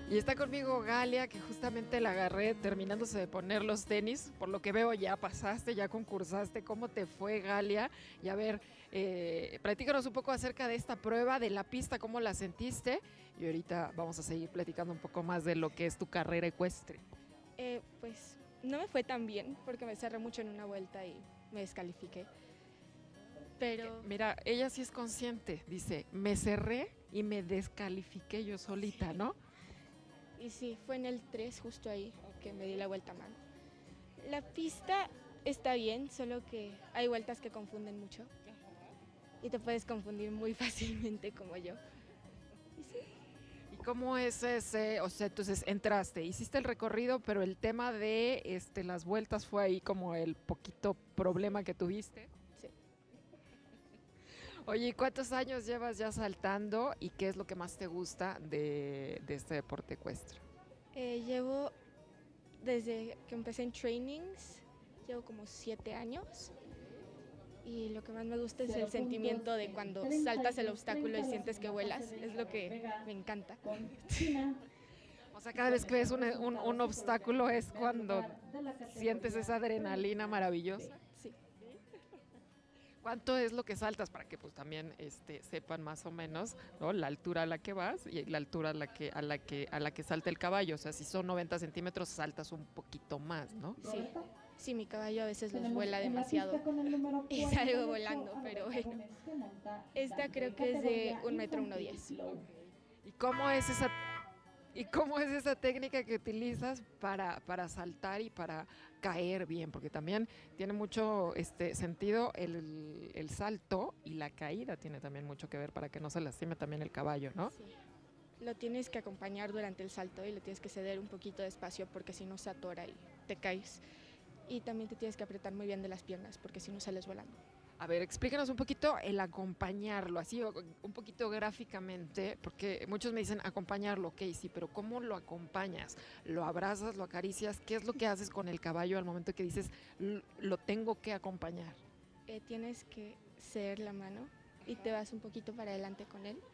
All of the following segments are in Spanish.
Y está conmigo Galia, que justamente la agarré terminándose de poner los tenis. Por lo que veo, ya pasaste, ya concursaste. ¿Cómo te fue, Galia? Y a ver, platícanos un poco acerca de esta prueba, de la pista, cómo la sentiste. Y ahorita vamos a seguir platicando un poco más de lo que es tu carrera ecuestre. Pues no me fue tan bien porque me cerré mucho en una vuelta y me descalifiqué. Pero Mira, ella sí es consciente. Dice, me cerré y me descalifiqué yo solita, ¿no? y sí, fue en el 3 justo ahí que me di la vuelta mal. La pista está bien, solo que hay vueltas que confunden mucho. Y te puedes confundir muy fácilmente como yo. Y sí, ¿Y cómo es ese? O sea, entonces entraste, hiciste el recorrido, pero el tema de las vueltas fue ahí como el poquito problema que tuviste. sí. Oye, ¿y cuántos años llevas ya saltando y qué es lo que más te gusta de este deporte ecuestre? Llevo desde que empecé en trainings, llevo como 7 años. Y lo que más me gusta es el sentimiento de cuando saltas el obstáculo y sientes que vuelas. Es lo que me encanta. O sea, cada vez que ves un obstáculo es cuando sientes esa adrenalina maravillosa. Sí. ¿Cuánto es lo que saltas para que pues también sepan más o menos, ¿no? La altura a la que vas y la altura a la que salta el caballo? O sea, si son 90 centímetros, saltas un poquito más, ¿no? Sí, sí, mi caballo a veces los vuela demasiado y salgo volando, pero bueno. Esta creo que es de 1,10 m. ¿Y cómo es esa ¿Y cómo es esa técnica que utilizas para saltar y para caer bien? Porque también tiene mucho sentido el salto, y la caída tiene también mucho que ver para que no se lastime también el caballo, ¿no? Sí. Lo tienes que acompañar durante el salto y le tienes que ceder un poquito de espacio porque si no se atora y te caes. Y también te tienes que apretar muy bien de las piernas porque si no sales volando. A ver, explícanos un poquito el acompañarlo, así un poquito gráficamente, porque muchos me dicen acompañarlo, ok, sí, pero ¿cómo lo acompañas? ¿Lo abrazas, lo acaricias? ¿Qué es lo que haces con el caballo al momento que dices lo tengo que acompañar? Tienes que ceder la mano y te vas un poquito para adelante con él.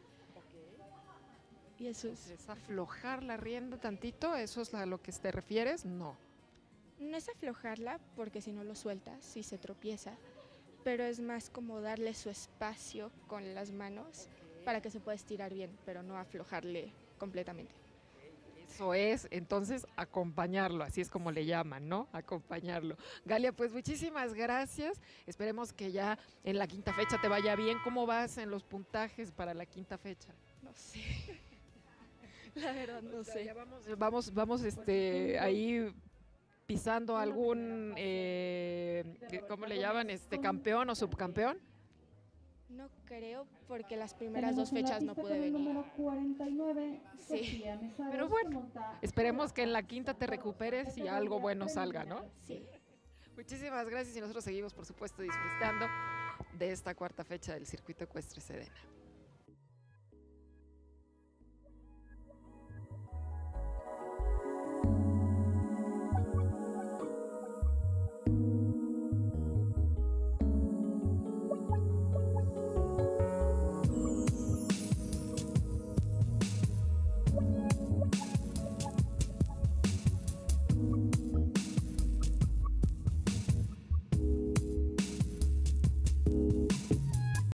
Y eso ¿Es aflojar la rienda tantito? ¿Eso es a lo que te refieres? No. no es aflojarla porque si no lo sueltas y se tropieza, pero es más como darle su espacio con las manos para que se pueda estirar bien, pero no aflojarle completamente. Eso es, entonces, acompañarlo, así es como le llaman, ¿no? Acompañarlo. Galia, pues muchísimas gracias. Esperemos que ya en la quinta fecha te vaya bien. ¿Cómo vas en los puntajes para la quinta fecha? No sé, la verdad no sé. Ya vamos ahí pisando algún, ¿cómo le llaman? Campeón o subcampeón. No creo porque las primeras 2 fechas no pude venir. Sí, Pero bueno, esperemos que en la quinta te recuperes y algo bueno salga, ¿no? sí. Muchísimas gracias y nosotros seguimos, por supuesto, disfrutando de esta cuarta fecha del Circuito Ecuestre Sedena.